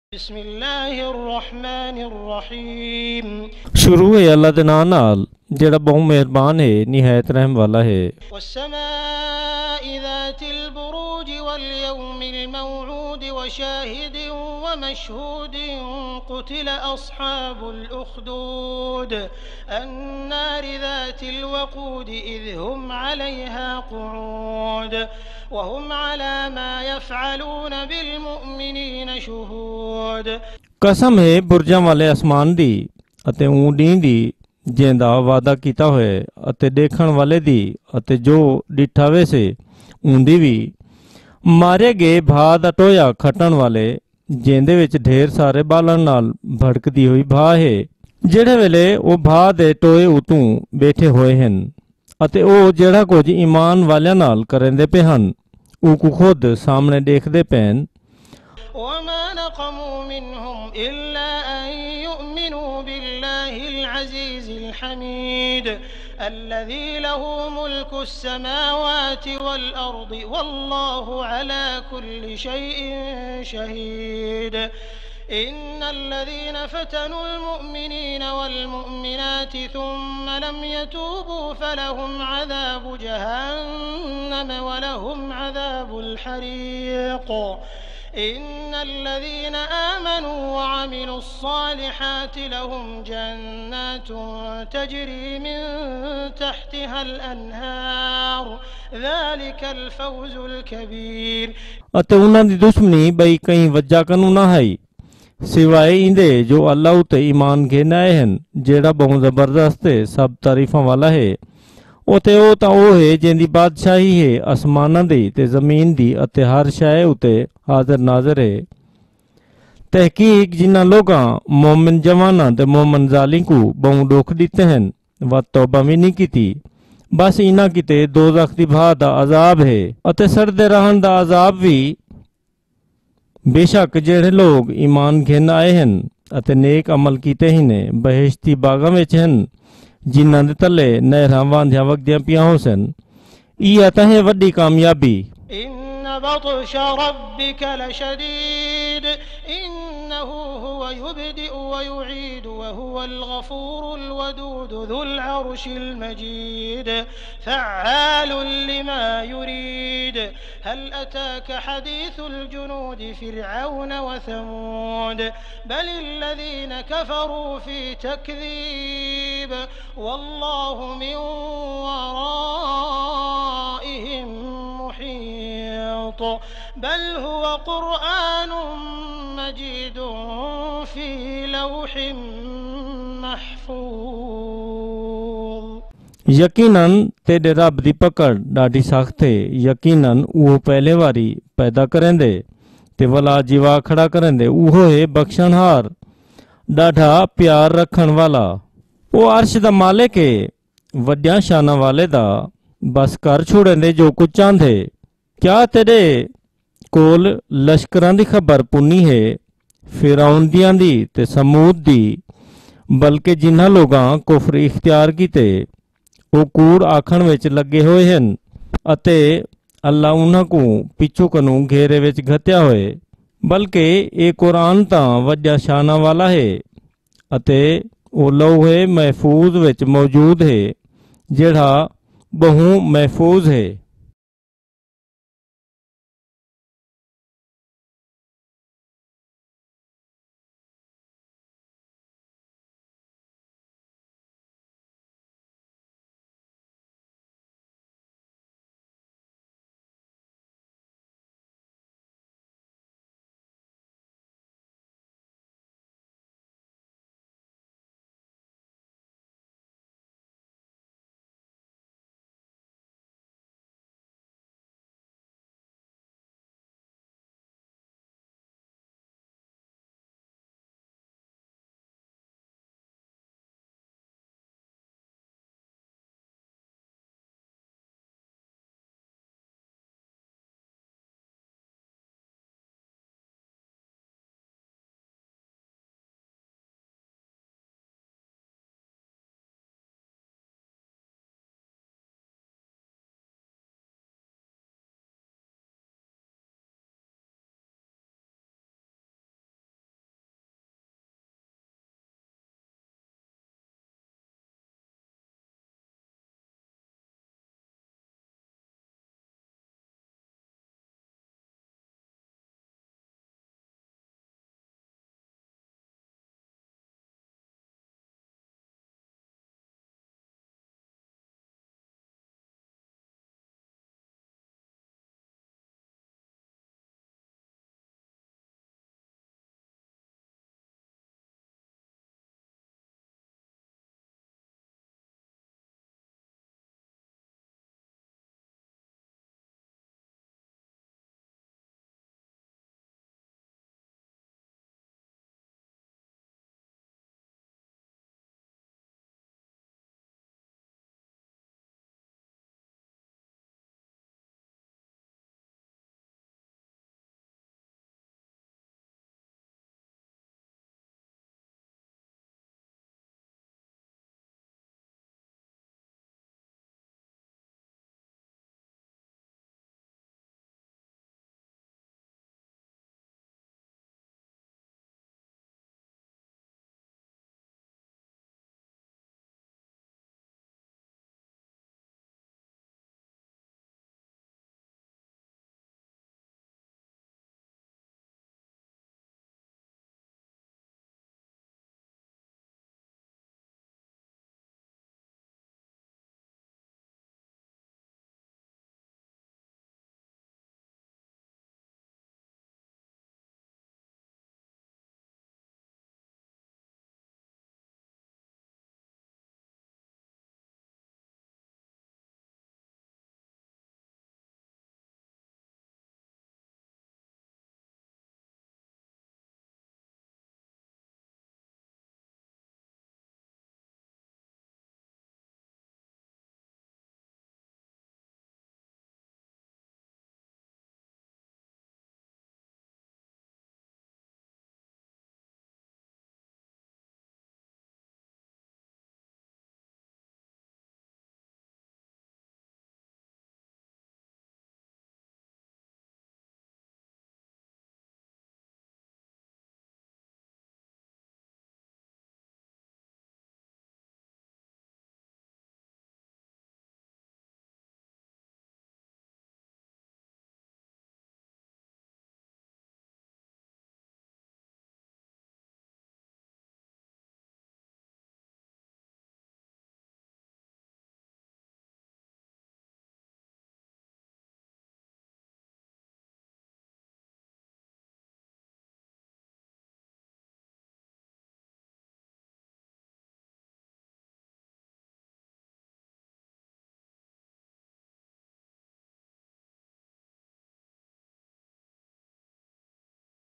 बिस्मिल्लाहिर्रहमानिर्रहीम। शुरू है अल्लाह दे नाम नाल जेड़ा बहु मेहरबान है निहायत रहम वाला है। वस्समाइ ज़ातिल बुरूज वल यौमिल मौऊद वशाहिदिन वमशहूदिन क़ुतिल अस्हाबुल उख़्दूद अन्नारि ज़ातिल वक़ूद इज़ हुम अलैहा क़ुऊद वहुम अला मा यफ़अलून बिल मुअमिनीन शुहूद। कसम है बुरजां वाले आसमान दी अते ऊंडी दी जेंदा वादा कीता होए अते देखण वाले दी अते जो डिठा वैसे ऊंदी भी मारे गए भा दा टोया खटन वाले जेंदे विच ढेर सारे बालन नाल भड़कदी हुई भा है जेड़े वेले ओ भा दे टोए उतों बैठे होए हन अते ओ जेड़ा कुछ ईमान वालियां नाल करंदे पे हन ऊ खुद सामने देखदे पैन। वमा नक़मू मिनहुम इल्ला अन युमिनू बिल्लाहिल अज़ीज़िल हमीद अल्लज़ी लहू मुल्कुस समावाति वल अर्दि वल्लाहु अला कुल्लि शैइन शहीद। इन्नल्लज़ीन फ़तनुल मुअमिनीन वल मुअमिनाति थुम्मा लम यतूबू फलहुम अज़ाबु जहन्नम वलहुम अज़ाबुल हरीक़। इन्नल्लज़ीन आमनू वअमिलुस्सालिहाति लहुम जन्नातुन तजरी मिन तहतिहल अन्हार ज़ालिकल फ़ौज़ुल कबीर। अते उन्हां दी दुश्मनी बई कई वजह कनू ना है सिवाय इंदे जो अल्लाह उते ईमान घेन आए हन जेड़ा बहुत जबरदस्त सब तारीफां वाला है। उते ओ तां ओ है जिंदी बादशाही है आसमानां दी ते जमीन दी अते हर शय उते हाजिर नाज़र है। तहकीक जिन्हां लोगां मोमिन जवानां ते मोमिन जालिम को बहु दुख दिते हन व तौबा भी नहीं कीती बस इन्हां किते दोज़ख दी भा दा अजाब है अते सड़दे रहन दा अजाब भी। बेशक जेड़े लोग ईमान घेन आए हन अते नेक अमल कीते ही ने बहिश्ती बागां विच हन जिन्हां दे तले नहरां वांधियां वगदियां पियां होसन। इह तां है वड्डी कामयाबी। इन्न बत्श रब्बिक लशदीद इन्नहु हुव युबदिउ व युईदु व हुवल गफूरुल वदूद ज़ुल अर्शिल मजीद फ़अ्आलुन लिमा युरीद। हल अताक हदीसुल जुनूद फ़िरऔन व समूद बलिल्लज़ीन कफ़रू फ़ी तकज़ीब वल्लाहु मिन वराइहिम मुहीत बल हुव क़ुरआनुम मजीदुन फ़ी लौहिम महफ़ूज़। यकीनन तेरे रब दी पकड़ डाढी सख्त है। यकीनन वो पहले वारी पैदा करेंदे ते वला जीवा खड़ा करेंदे उहो है बख्शनहार डाढा प्यार रखन वाला। वो अर्श दा मालिक है वड्डियां शाना वाले दा बस कर छोड़ेंदे जो कुछ चांदे। क्या तेरे कोल लश्करां दी खबर पुन्नी है फिरौन दियां दी ते समूद दी बल्कि जिन्हां लोगां कुफर इख्तियार कीते वो कूड़ आखण विच लगे हुए हन अते अल्लाह उन्हां को पिछू कनू घेरे विच घत्या होए। बल्कि ये कुरान तां वड्डा शाना वाला है अते वो लौहे महफूज विच मौजूद है जेड़ा बहु महफूज है।